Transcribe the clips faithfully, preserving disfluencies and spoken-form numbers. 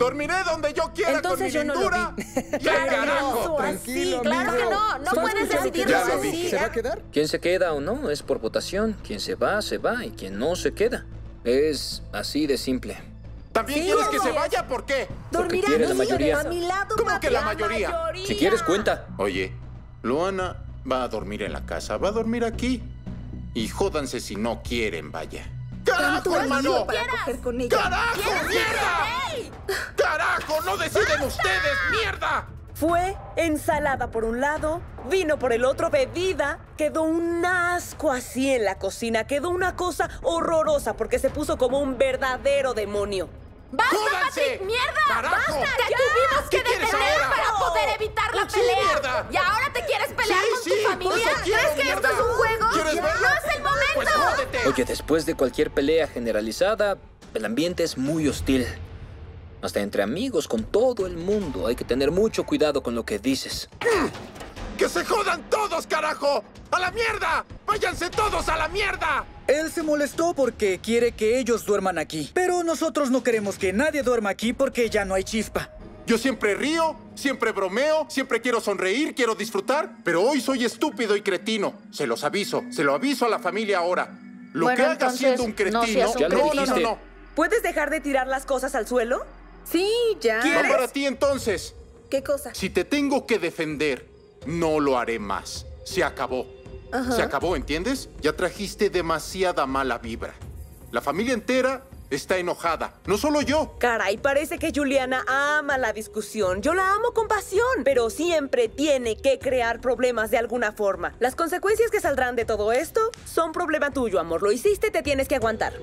Dormiré donde yo quiera. Entonces con mi yo no lindura. lo vi. ¡Ya, carajo! Tranquilo, así, claro amigo. que no, no Solo puedes escucharte. decidirlo Ya lo así. dije. ¿Se va a quedar? Quien se queda o no es por votación. Quien se va, se va. Y quien no, se queda. Es así de simple. ¿También Sí, quieres que así se es. vaya? ¿Por qué? Dormirá quiere la aquí, mayoría. a mi lado. ¿Cómo que la papi. mayoría? Si quieres, cuenta. Oye, Luana va a dormir en la casa. Va a dormir aquí. Y jódanse si no quieren, vaya. ¡Carajo, hermano! Para coger con ella. ¡Carajo, mierda! ¡Carajo! ¡No deciden ustedes, mierda! Fue ensalada por un lado, vino por el otro, bebida. Quedó un asco así en la cocina. Quedó una cosa horrorosa porque se puso como un verdadero demonio. ¡Basta, ¡Jódanse! Patrick! ¡Mierda! ¡Carajo! ¡Basta! ¡Te ¡Ya! tuvimos que ¿Qué quieres detener ahora? para poder evitar la Sí, pelea! mierda. ¿Y ahora te quieres pelear Sí, con sí, tu familia? eso quiero, ¿Crees que mierda. esto es un juego? ¿Quieres ¡No verlo? es el momento! Pues jódete. Oye, después de cualquier pelea generalizada, el ambiente es muy hostil. Hasta entre amigos, con todo el mundo, hay que tener mucho cuidado con lo que dices. ¡Que se jodan todos, carajo! ¡A la mierda! ¡Váyanse todos a la mierda! Él se molestó porque quiere que ellos duerman aquí. Pero nosotros no queremos que nadie duerma aquí porque ya no hay chispa. Yo siempre río, siempre bromeo, siempre quiero sonreír, quiero disfrutar, pero hoy soy estúpido y cretino. Se los aviso, se lo aviso a la familia ahora. Lo Bueno, que haga entonces, siendo un no cretino... seas un Ya lo no, no, no, dijiste. no. ¿Puedes dejar de tirar las cosas al suelo? Sí, ya. Va para ti entonces. ¿Qué cosa? Si te tengo que defender, no lo haré más. Se acabó. Se acabó, ¿entiendes? Ya trajiste demasiada mala vibra. La familia entera está enojada. No solo yo. Caray, parece que Juliana ama la discusión. Yo la amo con pasión, pero siempre tiene que crear problemas de alguna forma. Las consecuencias que saldrán de todo esto son problema tuyo, amor. Lo hiciste, te tienes que aguantar.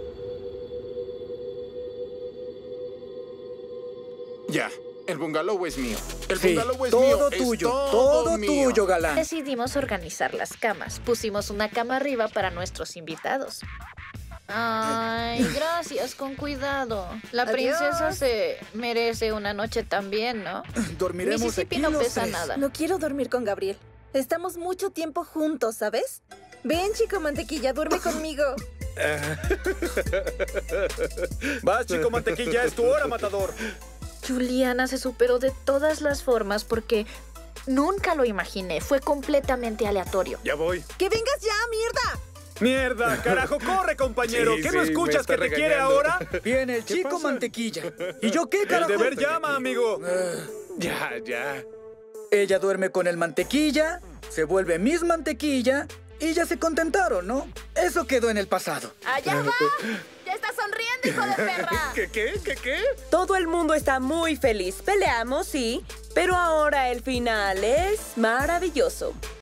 Ya, el bungalow es mío. El Sí, bungalow es mío. todo es tuyo, todo todo mío. tuyo, galán. Decidimos organizar las camas. Pusimos una cama arriba para nuestros invitados. Ay, gracias, con cuidado. La princesa se merece una noche también, ¿no? Dormiremos Mississippi aquí no los pesa tres. nada. No quiero dormir con Gabriel. Estamos mucho tiempo juntos, ¿sabes? Ven, chico mantequilla, duerme conmigo. Vas, chico mantequilla, es tu hora, matador. Juliana se superó de todas las formas porque nunca lo imaginé. Fue completamente aleatorio. Ya voy. ¡Que vengas ya, mierda! ¡Mierda, carajo! ¡Corre, compañero! Sí, ¿Qué no sí, escuchas me que está te quiere regañando. ahora? Viene el chico pasa? mantequilla. ¿Y yo qué, El carajo? deber llama, amigo. Ya, ya. Ella duerme con el mantequilla, se vuelve Miss Mantequilla y ya se contentaron, ¿no? Eso quedó en el pasado. ¡Allá va! ¡Ya estás sonriendo, hijo de perra! ¿Qué, qué, qué, qué? Todo el mundo está muy feliz. Peleamos, sí, pero ahora el final es maravilloso.